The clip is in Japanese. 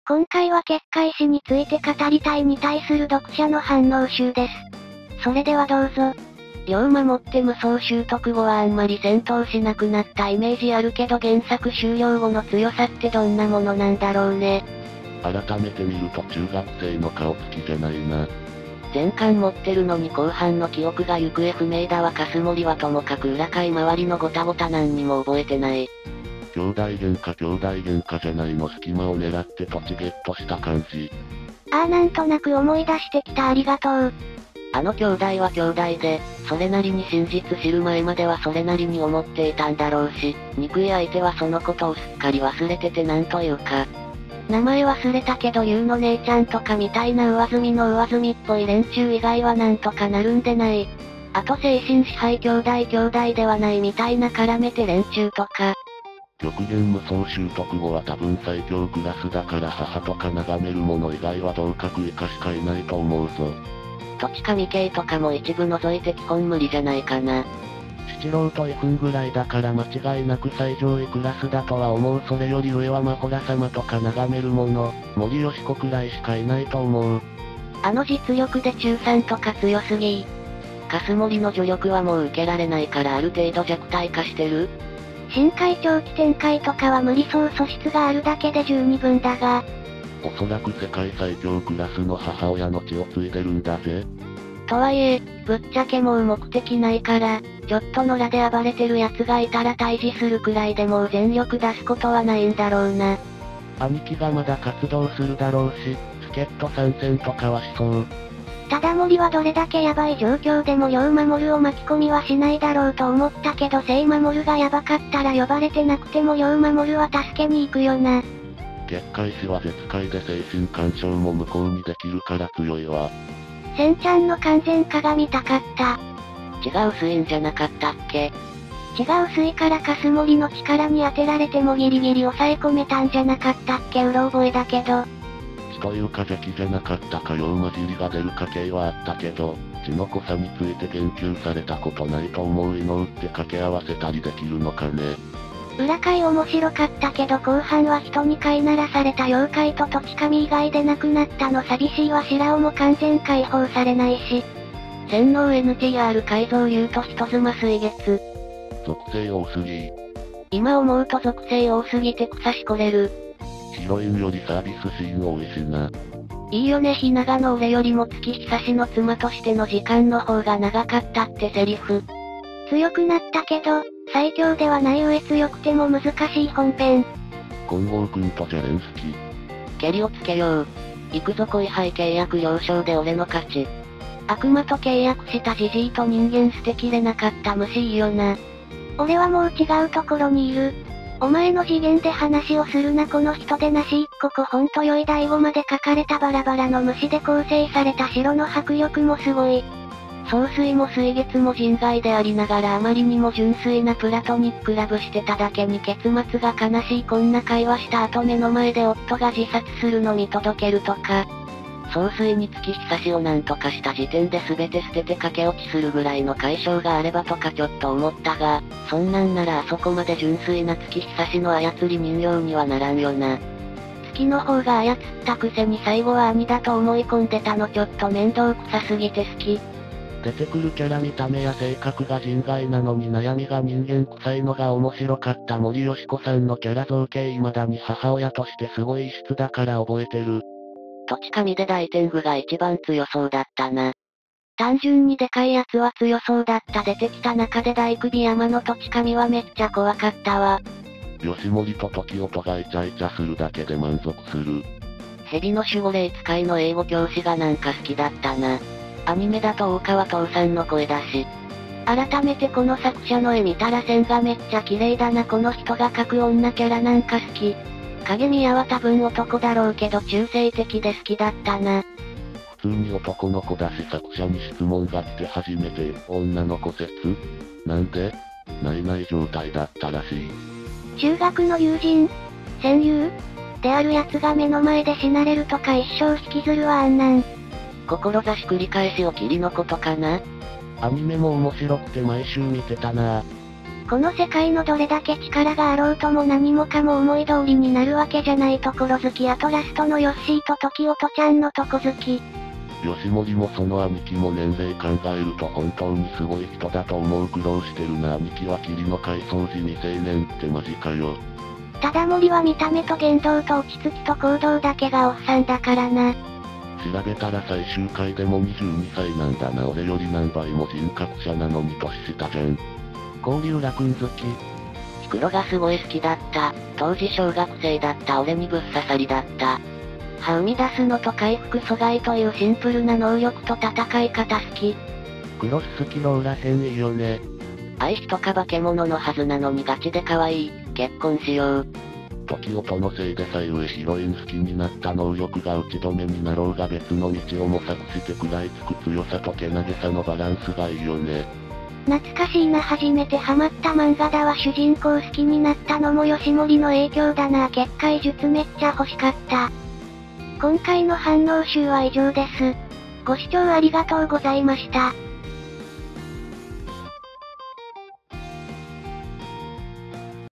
今回は結界誌について語りたいに対する読者の反応集です。それではどうぞ。 世を守って無双習得後はあんまり戦闘しなくなったイメージあるけど原作終了後の強さってどんなものなんだろうね。 改めて見ると中学生の顔つきじゃないな。 全巻持ってるのに後半の記憶が行方不明だわ。カスモリはともかく裏界周りのごたごた何にも覚えてない。 兄弟喧嘩じゃないの隙間を狙って土地ゲットした感じ。 なんとなく思い出してきた。ありがとう。 あの兄弟は兄弟で、それなりに真実知る前まではそれなりに思っていたんだろうし、憎い相手はそのことをすっかり忘れててなんというか。名前忘れたけど優の姉ちゃんとかみたいな上積みの上積みっぽい連中以外はなんとかなるんでない。あと精神支配兄弟ではないみたいな絡めて連中とか。 極限無双習得後は多分最強クラスだから母とか眺める者以外は同格以下しかいないと思うぞ。 土地神系とかも一部除いて基本無理じゃないかな。 七郎と F ぐらいだから間違いなく最上位クラスだとは思う。それより上はマホラ様とか眺める者、森吉子くらいしかいないと思う。 あの実力で中3とか強すぎ。カスモリの助力はもう受けられないからある程度弱体化してる。 深海長期展開とかは無理そう。素質があるだけで十二分だが。 おそらく世界最強クラスの母親の血を継いでるんだぜ。 とはいえ、ぶっちゃけもう目的ないから、ちょっと野良で暴れてる奴がいたら退治するくらいでもう全力出すことはないんだろうな。 兄貴がまだ活動するだろうし、助っ人参戦とかはしそう。 ただ森はどれだけヤバい状況でも世守を巻き込みはしないだろうと思ったけど聖守がヤバかったら呼ばれてなくても世守は助けに行くよな。 結界師は絶海で精神干渉も無効にできるから強いわ。 センちゃんの完全化が見たかった。 違うスインじゃなかったっけ？ 違う水からカスモリの力に当てられてもギリギリ抑え込めたんじゃなかったっけ？うろ覚えだけど。 血というか邪気じゃなかったかよう混じりが出る家系はあったけど、血の濃さについて言及されたことないと思う。異能って掛け合わせたりできるのかね。 裏界面白かったけど後半は人に飼いならされた妖怪と土地神以外で亡くなったの寂しいわ。白尾も完全解放されないし。 洗脳 NTR 改造優と人妻水月。 属性多すぎ。 今思うと属性多すぎて草しこれる。 ヒロインよりサービスシーン多いしな。 いいよね。ひながの俺よりも月久しの妻としての時間の方が長かったってセリフ。 強くなったけど、最強ではない上強くても難しい本編。 金剛くんとジャレン好き。 蹴りをつけよう。行くぞ恋杯契約了承で俺の勝ち。悪魔と契約したジジイと人間捨てきれなかった虫いいよな。 俺はもう違うところにいる。お前の次元で話をするな。この人でなしここほんと良い第5まで書かれたバラバラの虫で構成された城の迫力もすごい。 総帥も水月も人外でありながらあまりにも純粋なプラトニックラブしてただけに結末が悲しい。こんな会話した後目の前で夫が自殺するの見届けるとか。総帥に月久しをなんとかした時点で全て捨てて駆け落ちするぐらいの解消があればとかちょっと思ったが、そんなんならあそこまで純粋な月久しの操り人形にはならんよな。月の方が操ったくせに最後は兄だと思い込んでたのちょっと面倒くさすぎて好き。 出てくるキャラ見た目や性格が人外なのに悩みが人間臭いのが面白かった。森吉子さんのキャラ造形未だに母親としてすごい異質だから覚えてる。 土地神で大天狗が一番強そうだったな。単純にでかいやつは強そうだった。出てきた中で大首山の土地神はめっちゃ怖かったわ。 吉森と時音がイチャイチャするだけで満足する。 蛇の守護霊使いの英語教師がなんか好きだったな。アニメだと大川父さんの声だし。改めてこの作者の絵見たら線がめっちゃ綺麗だな。この人が描く女キャラなんか好き。影宮は多分男だろうけど中性的で好きだったな。 普通に男の子だし作者に質問が来て初めて女の子説なんでない状態だったらしい。 中学の友人戦友である奴が目の前で死なれるとか一生引きずるわあんなん。 志繰り返しを切りのことかな。 アニメも面白くて毎週見てたな。 この世界のどれだけ力があろうとも何もかも思い通りになるわけじゃないところ好き。あとラストのヨッシーと時音ちゃんのとこ好き。 吉森もその兄貴も年齢考えると本当にすごい人だと思う。苦労してるな。兄貴は霧の改装時未成年ってマジかよ。 ただ森は見た目と言動と落ち着きと行動だけがおっさんだからな。 調べたら最終回でも22歳なんだな。俺より何倍も人格者なのに年下じゃん。交流ラくん好き。 ヒクロがすごい好きだった。当時小学生だった俺にぶっ刺さりだった。歯生み出すのと回復阻害というシンプルな能力と戦い方好き。 クロス好きローラ編いいよね。 愛しとか化け物のはずなのにガチで可愛い。結婚しよう。 時音のせいで最上ヒロイン好きになった能力が打ち止めになろうが別の道を模索して食らいつく強さとけなげさのバランスがいいよね。 懐かしいな。初めてハマった漫画だわ。主人公好きになったのも吉森の影響だな。結界術めっちゃ欲しかった。今回の反応集は以上です。ご視聴ありがとうございました。